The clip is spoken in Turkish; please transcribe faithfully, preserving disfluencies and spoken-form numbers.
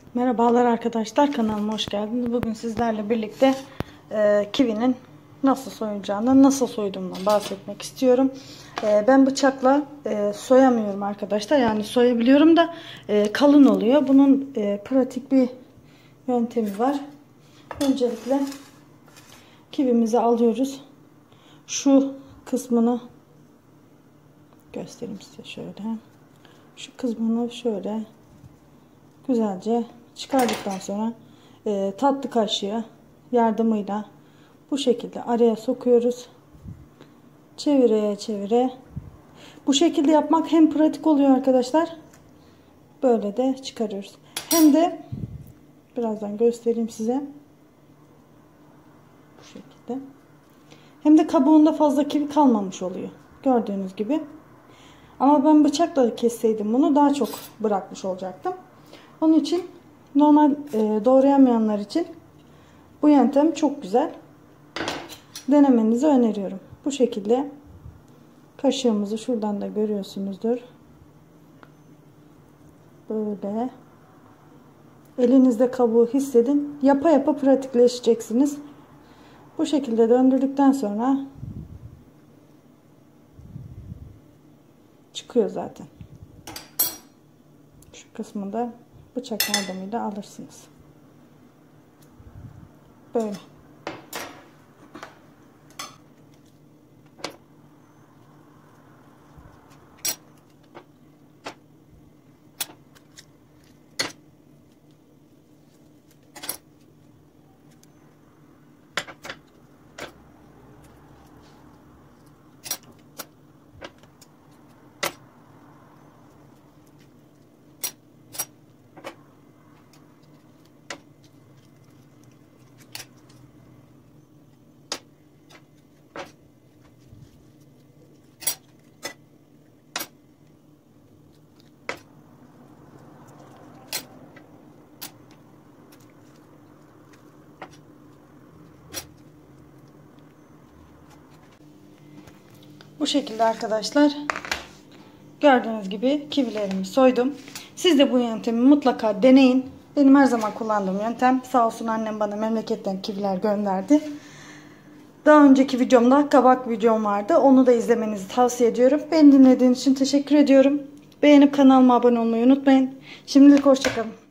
Merhabalar arkadaşlar, kanalıma hoş geldiniz. Bugün sizlerle birlikte e, kivinin nasıl soyulacağından, nasıl soyduğumdan bahsetmek istiyorum. E, ben bıçakla e, soyamıyorum arkadaşlar. Yani soyabiliyorum da e, kalın oluyor. Bunun e, pratik bir yöntemi var. Öncelikle kivimizi alıyoruz. Şu kısmını göstereyim size şöyle. Şu kısmını şöyle güzelce çıkardıktan sonra e, tatlı kaşığı yardımıyla bu şekilde araya sokuyoruz. Çevire çevire. Bu şekilde yapmak hem pratik oluyor arkadaşlar. Böyle de çıkarıyoruz. Hem de birazdan göstereyim size. Bu şekilde. Hem de kabuğunda fazla kivi kalmamış oluyor. Gördüğünüz gibi. Ama ben bıçakla kesseydim bunu daha çok bırakmış olacaktım. Onun için normal e, doğrayamayanlar için bu yöntem çok güzel. Denemenizi öneriyorum. Bu şekilde kaşığımızı şuradan da görüyorsunuzdur. Böyle elinizde kabuğu hissedin. Yapa yapa pratikleşeceksiniz. Bu şekilde döndürdükten sonra çıkıyor zaten. Şu kısmını da bıçak yardımıyla alırsınız. Böyle. Bu şekilde arkadaşlar. Gördüğünüz gibi kivilerimi soydum. Siz de bu yöntemi mutlaka deneyin. Benim her zaman kullandığım yöntem. Sağ olsun annem bana memleketten kiviler gönderdi. Daha önceki videomda kabak videom vardı. Onu da izlemenizi tavsiye ediyorum. Beni dinlediğiniz için teşekkür ediyorum. Beğenip kanalıma abone olmayı unutmayın. Şimdilik hoşça kalın.